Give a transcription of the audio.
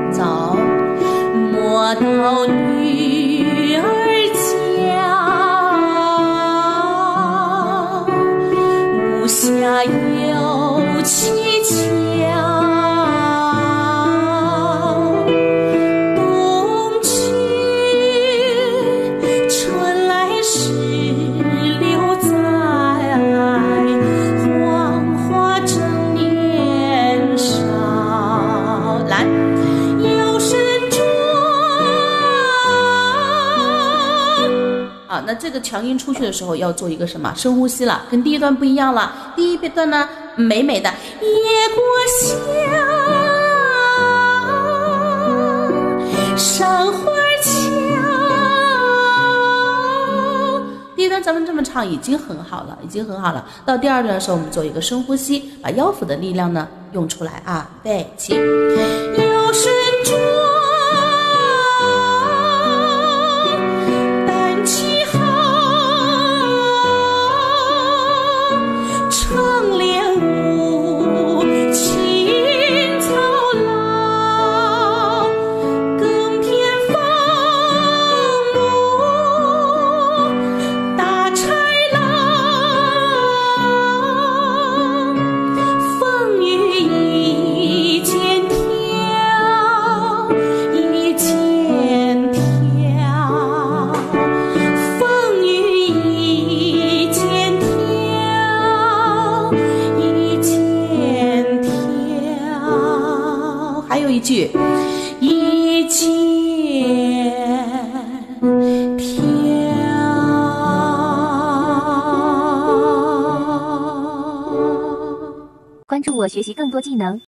走。莫道女儿家，无暇有妻强。冬去春来时留在，黄花正年少。来。那这个强音出去的时候要做一个什么深呼吸了，跟第一段不一样了。第一段呢，美美的夜过香，山花俏。第一段咱们这么唱已经很好了，已经很好了。到第二段的时候，我们做一个深呼吸，把腰腹的力量呢用出来啊。对，起，有身装。还有一句，一肩挑。 关注我，学习更多技能。